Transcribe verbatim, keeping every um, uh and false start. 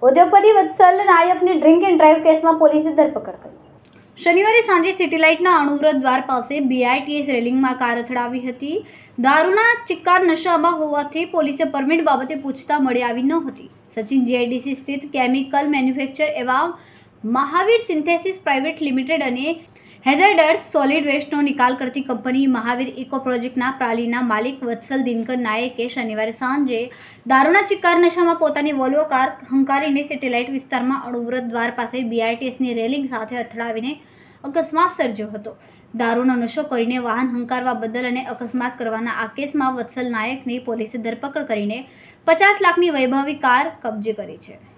ઉદ્યોગપતિ વત્સલ નાયકની drink and drive કેસમાં પોલીસે ધરપકડ કરી. શનિવારે સાંજે સિટીલાઇટના અણુવ્રત દ્વાર પાસે બીઆઈટીએસ રેલિંગમાં કાર અથડાવી હતી. દારૂના ચિક્કાર નશામાં હોવાથી પોલીસે પરમિટ બાબતે પૂછતા મળી આવી ન હતી. સચિન જીઆઈડીસી સ્થિત કેમિકલ મેન્યુફેક્ચર એવા મહાવીર સિન્થેસિસ પ્રાઇવેટ લિમિટેડ અને હેઝર્ડસ સોલિડ વેસ્ટનો નિકાલ કરતી કંપની મહાવીર ઇકો પ્રોજેક્ટના પ્રાલીના માલિક વત્સલ દિનકર નાયકે શનિવારે સાંજે દારૂના ચિક્કાર નશામાં પોતાની વોલ્વો કાર હંકારીને સેટેલાઇટ વિસ્તારમાં અણુવ્રત દ્વાર પાસે બીઆઈટીએસની રેલિંગ સાથે અથડાવીને અકસ્માત સર્જ્યો હતો. દારૂનો નશો કરીને વાહન હંકારવા બદલ અને અકસ્માત કરવાના આ કેસમાં વત્સલ નાયકની પોલીસે ધરપકડ કરીને પચાસ લાખની વૈભવી કાર કબજે કરી છે.